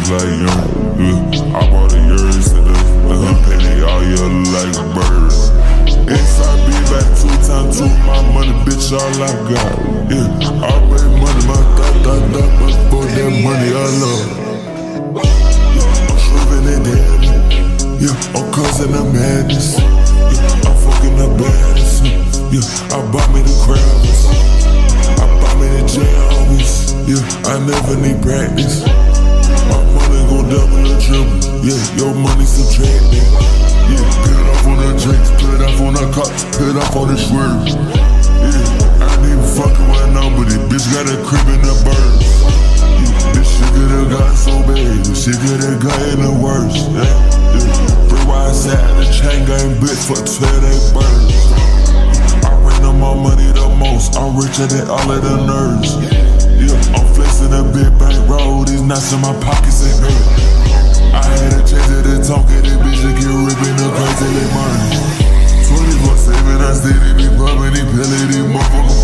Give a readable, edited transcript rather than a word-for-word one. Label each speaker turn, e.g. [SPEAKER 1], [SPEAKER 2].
[SPEAKER 1] like young. Yeah, I bought a year instead of her penny all year like a bird. SIB back 2 times 2, my money, bitch, all I got. Yeah, I made money, my thought, but for that money I love. Yeah, I'm swerving it down. Yeah, I'm causing the madness. Yeah, I'm fucking the baddest. Yeah, I bought me the crowds. I bought me the jammies. Yeah, I never need practice. My money gon' double or triple. Yeah, your money subtracted. Yeah, put it off on the drinks, put it off on the cops, put it off on the swerve. Yeah, I ain't even fucking with nobody. Bitch got a crib in the bird. Yeah, this shit could've got so bad. This shit could've got in the worst. Yeah, yeah. Free wide side, the chain gang bitch for 12 they birds. I ran on my money the most. I'm richer than all of the nerds. Yeah, I'm flexing a big bank roll. These knots in my pockets ain't hurt. I had a chance at the talk at that bitch to get ripping the crazy they money. 24/7, I steady be bumping these pills, these motherfuckers